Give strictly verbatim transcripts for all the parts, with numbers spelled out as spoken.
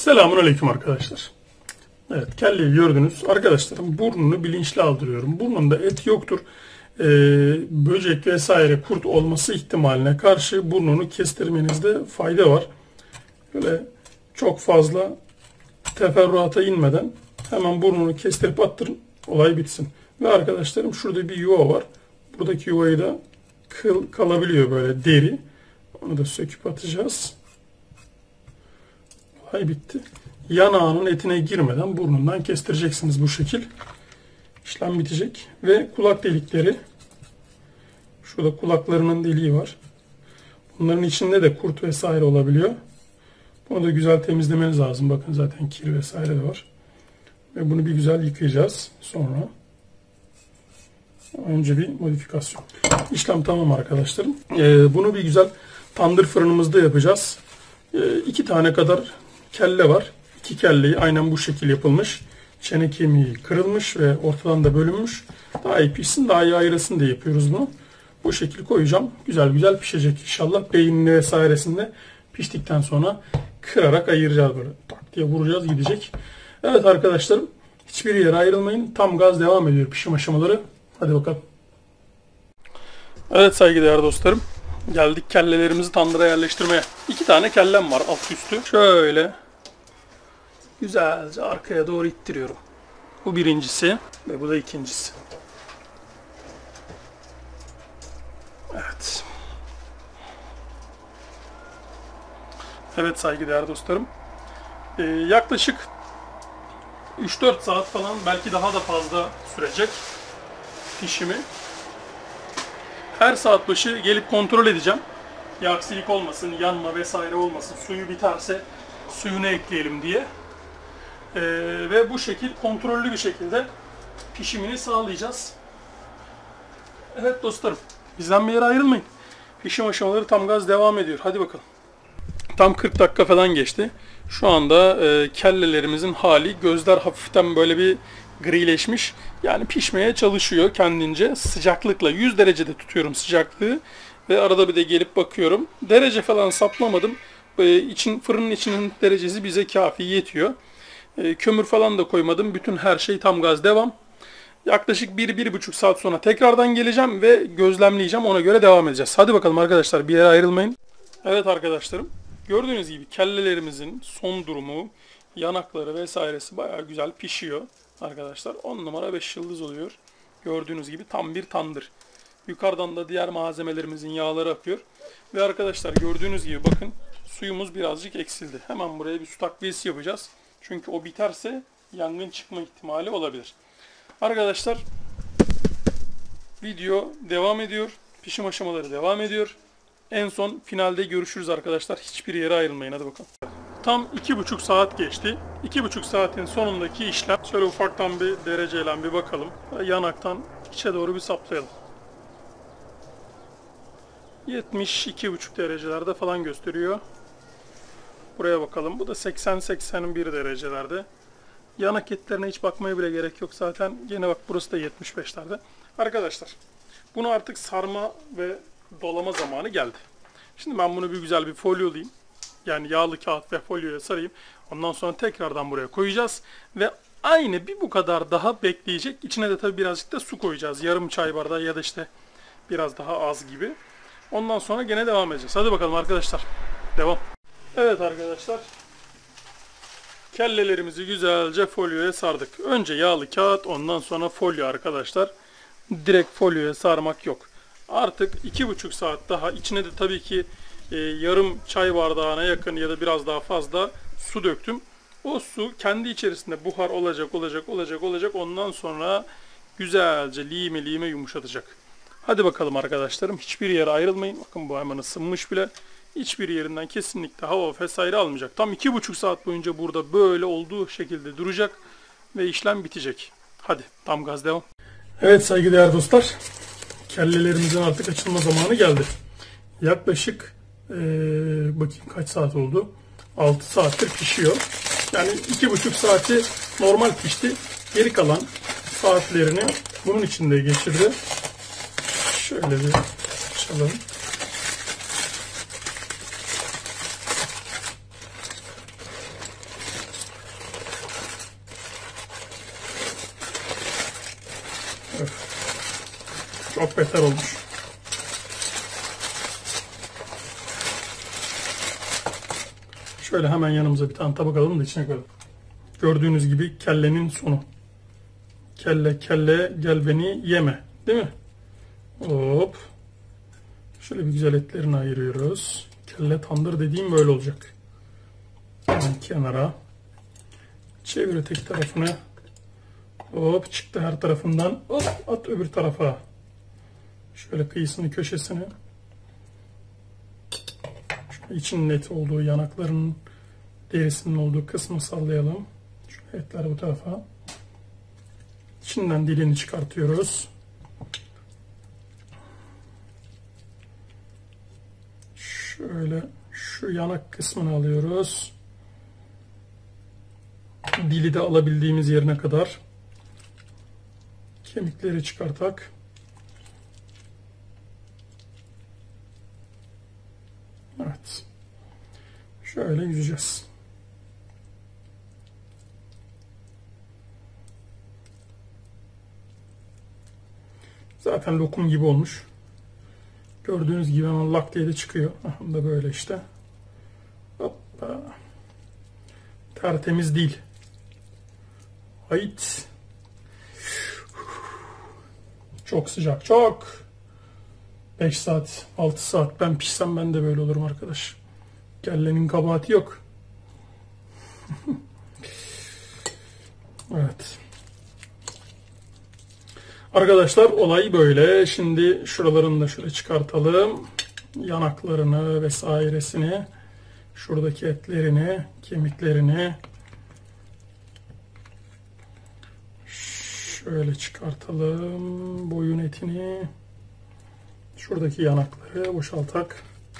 Selamünaleyküm arkadaşlar. Evet, kelleyi gördünüz. Arkadaşlarım, burnunu bilinçli aldırıyorum. Burnunda et yoktur. Ee, böcek vesaire, kurt olması ihtimaline karşı burnunu kestirmenizde fayda var. Böyle çok fazla teferruata inmeden hemen burnunu kestirip attırın. Olay bitsin. Ve arkadaşlarım, şurada bir yuva var. Buradaki yuvayı da kıl kalabiliyor, böyle deri. Onu da söküp atacağız. Olay bitti. Yanağının etine girmeden burnundan kestireceksiniz bu şekil. İşlem bitecek. Ve kulak delikleri. Şurada kulaklarının deliği var. Bunların içinde de kurt vesaire olabiliyor. Bunu da güzel temizlemeniz lazım. Bakın zaten kir vesaire de var. Ve bunu bir güzel yıkayacağız. Sonra önce bir modifikasyon. İşlem tamam arkadaşlarım. Ee, bunu bir güzel tandır fırınımızda yapacağız. Ee, iki tane kadar kelle var. İki kelleyi aynen bu şekil yapılmış. Çene kemiği kırılmış ve ortadan da bölünmüş. Daha iyi pişsin, daha iyi ayrılsın diye yapıyoruz bunu. Bu şekil koyacağım. Güzel güzel pişecek inşallah. Beynini vesairesinde piştikten sonra kırarak ayıracağız böyle. Tak diye vuracağız, gidecek. Evet arkadaşlarım, hiçbir yere ayrılmayın. Tam gaz devam ediyor pişim aşamaları. Hadi bakalım. Evet saygıdeğer dostlarım. Geldik kellelerimizi tandıra yerleştirmeye. İki tane kellem var alt üstü. Şöyle güzelce arkaya doğru ittiriyorum. Bu birincisi ve bu da ikincisi. Evet. Evet saygıdeğer dostlarım. Ee, yaklaşık üç dört saat falan, belki daha da fazla sürecek pişimi. Her saat başı gelip kontrol edeceğim. Bir aksilik olmasın, yanma vesaire olmasın. Suyu biterse suyunu ekleyelim diye. Ee, ve bu şekil kontrollü bir şekilde pişimini sağlayacağız. Evet dostlarım, bizden bir yere ayrılmayın. Pişim aşamaları tam gaz devam ediyor. Hadi bakalım. Tam kırk dakika falan geçti. Şu anda e, kellelerimizin hali, gözler hafiften böyle bir grileşmiş. Yani pişmeye çalışıyor kendince. Sıcaklıkla yüz derecede tutuyorum sıcaklığı. Ve arada bir de gelip bakıyorum. Derece falan saplamadım. E, için, fırının içinin derecesi bize kafi yetiyor. E, kömür falan da koymadım. Bütün her şey tam gaz devam. Yaklaşık bir bir buçuk saat sonra tekrardan geleceğim ve gözlemleyeceğim. Ona göre devam edeceğiz. Hadi bakalım arkadaşlar, bir yere ayrılmayın. Evet arkadaşlarım, gördüğünüz gibi kellelerimizin son durumu, yanakları vesairesi bayağı güzel pişiyor arkadaşlar. on numara beş yıldız oluyor. Gördüğünüz gibi tam bir tandır. Yukarıdan da diğer malzemelerimizin yağları akıyor. Ve arkadaşlar gördüğünüz gibi bakın, suyumuz birazcık eksildi. Hemen buraya bir su takviyesi yapacağız. Çünkü o biterse yangın çıkma ihtimali olabilir. Arkadaşlar video devam ediyor. Pişim aşamaları devam ediyor. En son finalde görüşürüz arkadaşlar. Hiçbir yere ayrılmayın. Hadi bakalım. Tam iki buçuk saat geçti. iki buçuk saatin sonundaki işlem. Şöyle ufaktan bir dereceyle bir bakalım. Yanaktan içe doğru bir saplayalım. yetmiş iki buçuk derecelerde falan gösteriyor. Buraya bakalım. Bu da seksen seksen bir derecelerde. Yanak etlerine hiç bakmaya bile gerek yok zaten. Gene bak, burası da yetmiş beşlerde. Arkadaşlar, bunu artık sarma ve dolama zamanı geldi. Şimdi ben bunu bir güzel bir folyolayayım. Yani yağlı kağıt ve folyoya sarayım. Ondan sonra tekrardan buraya koyacağız. Ve aynı bir bu kadar daha bekleyecek. İçine de tabii birazcık da su koyacağız. Yarım çay bardağı ya da işte biraz daha az gibi. Ondan sonra gene devam edeceğiz. Hadi bakalım arkadaşlar. Devam. Evet arkadaşlar. Kellelerimizi güzelce folyoya sardık. Önce yağlı kağıt, ondan sonra folyo arkadaşlar. Direkt folyoya sarmak yok. Artık iki buçuk saat daha, içine de tabii ki e, yarım çay bardağına yakın ya da biraz daha fazla su döktüm. O su kendi içerisinde buhar olacak, olacak, olacak, olacak. Ondan sonra güzelce lime lime yumuşatacak. Hadi bakalım arkadaşlarım, hiçbir yere ayrılmayın. Bakın bu hemen ısınmış bile. Hiçbir yerinden kesinlikle hava vesaire almayacak. Tam iki buçuk saat boyunca burada böyle olduğu şekilde duracak ve işlem bitecek. Hadi tam gaz devam. Evet saygıdeğer dostlar, kellelerimizin artık açılma zamanı geldi. Yaklaşık ee, bakayım kaç saat oldu? altı saattir pişiyor. Yani iki buçuk saati normal pişti. Geri kalan saatlerini bunun içinde geçirdi. Şöyle bir açalım. Çok beter olmuş. Şöyle hemen yanımıza bir tane tabak alalım da içine koyalım. Gördüğünüz gibi kellenin sonu. Kelle kelle gel beni yeme. Değil mi? Hop. Şöyle bir güzel etlerini ayırıyoruz. Kelle tandır dediğim böyle olacak. Hemen kenara. Çevir öteki tarafını. Hop çıktı her tarafından. Hop at öbür tarafa. Şöyle kıyısını köşesini. Şöyle içinin eti olduğu, yanaklarının derisinin olduğu kısmı sallayalım. Şöyle etler bu tarafa. İçinden dilini çıkartıyoruz. Şöyle şu yanak kısmını alıyoruz. Dili de alabildiğimiz yerine kadar kemikleri çıkartak. Evet. Şöyle yüzeceğiz. Zaten lokum gibi olmuş. Gördüğünüz gibi hemen lak diye de çıkıyor. Aha, da böyle işte. Hoppa. Tertemiz değil. Hayt. Çok sıcak. Çok. beş saat, altı saat ben pişsem ben de böyle olurum arkadaş. Kellenin kabahati yok. Evet. Arkadaşlar olay böyle. Şimdi şuralarını da şöyle çıkartalım. Yanaklarını vesairesini. Şuradaki etlerini, kemiklerini. Şöyle çıkartalım. Boyun etini. Şuradaki yanakları boşaltak.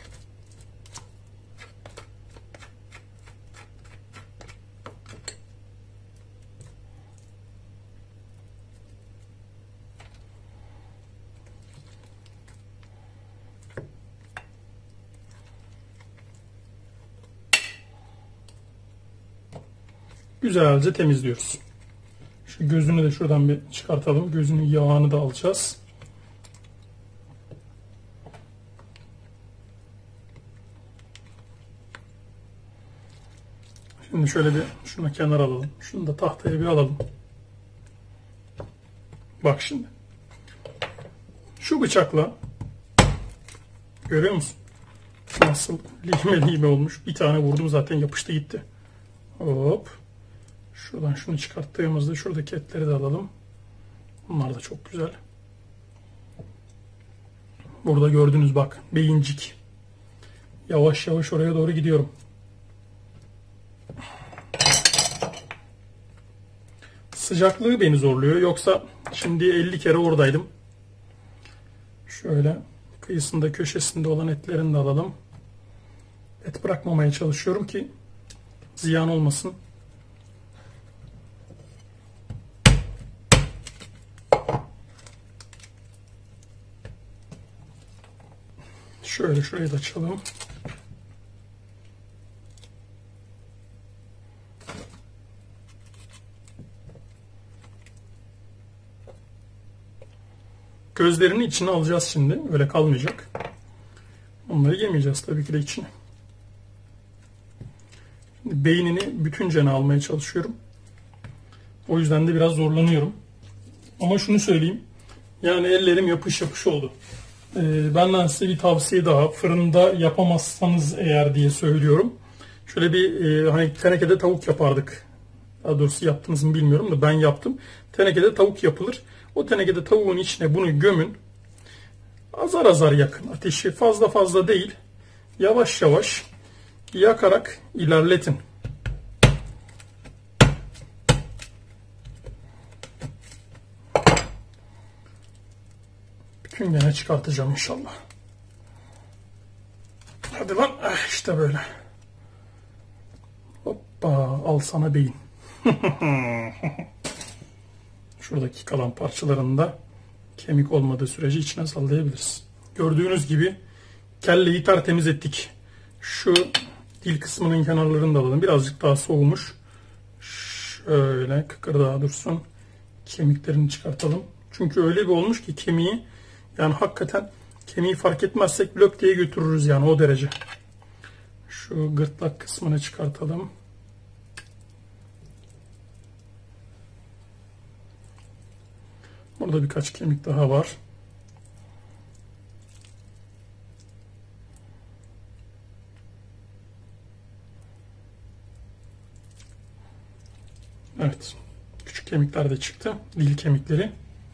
Güzelce temizliyoruz. Şu gözünü de şuradan bir çıkartalım. Gözünün yağını da alacağız. Şimdi şöyle bir şunu kenara alalım. Şunu da tahtaya bir alalım. Bak şimdi. Şu bıçakla görüyor musun? Nasıl lime lime olmuş. Bir tane vurdum zaten yapıştı gitti. Hop. Şuradan şunu çıkarttığımızda şuradaki etleri de alalım. Bunlar da çok güzel. Burada gördünüz bak beyincik. Yavaş yavaş oraya doğru gidiyorum. Sıcaklığı beni zorluyor. Yoksa şimdi elli kere oradaydım. Şöyle kıyısında köşesinde olan etlerini de alalım. Et bırakmamaya çalışıyorum ki ziyan olmasın. Şöyle şurayı da açalım. Gözlerini içine alacağız şimdi. Öyle kalmayacak. Onları yemeyeceğiz tabii ki de içine. Şimdi beynini bütüncene almaya çalışıyorum. O yüzden de biraz zorlanıyorum. Ama şunu söyleyeyim. Yani ellerim yapış yapış oldu. Ee, benden size bir tavsiye daha. Fırında yapamazsanız eğer diye söylüyorum. Şöyle bir e, hani tenekede tavuk yapardık. Daha doğrusu yaptınız mı bilmiyorum da ben yaptım. Tenekede tavuk yapılır. O tenekede tavuğun içine bunu gömün. Azar azar yakın. Ateşi fazla fazla değil. Yavaş yavaş yakarak ilerletin. Bütün gene çıkartacağım inşallah. Hadi lan. İşte böyle. Hoppa. Al sana beyin. Şuradaki kalan parçalarını da kemik olmadığı sürece içine sallayabiliriz. Gördüğünüz gibi kelleyi tertemiz ettik. Şu dil kısmının kenarlarını da alalım. Birazcık daha soğumuş. Şöyle kıkırdağa dursun. Kemiklerini çıkartalım. Çünkü öyle bir olmuş ki kemiği Yani hakikaten kemiği fark etmezsek blok diye götürürüz yani, o derece. Şu gırtlak kısmını çıkartalım. Burada birkaç kemik daha var. Evet. Küçük kemikler de çıktı. Dil kemikleri.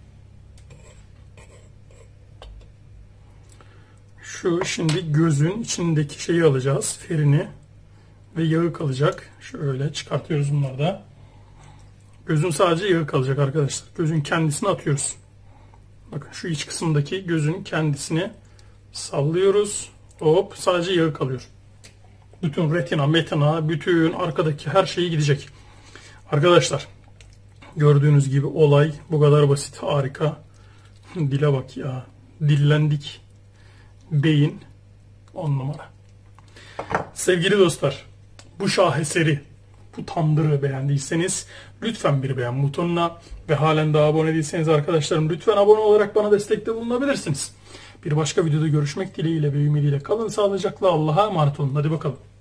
Şu şimdi gözün içindeki şeyi alacağız. Ferini ve yağı kalacak. Şöyle çıkartıyoruz bunları da. Gözün sadece yağı kalacak arkadaşlar. Gözün kendisini atıyoruz. Bakın şu iç kısımdaki gözün kendisini sallıyoruz. Hop, sadece yağı kalıyor. Bütün retina, metina, bütün arkadaki her şeyi gidecek. Arkadaşlar gördüğünüz gibi olay bu kadar basit, harika. Dile bak ya. Dillendik. Beyin on numara. Sevgili dostlar, bu şaheseri, bu tandırı beğendiyseniz lütfen bir beğen butonuna ve halen daha abone değilseniz arkadaşlarım lütfen abone olarak bana destekte bulunabilirsiniz. Bir başka videoda görüşmek dileğiyle ve ümidiyle kalın sağlıcakla, Allah'a emanet olun. Hadi bakalım.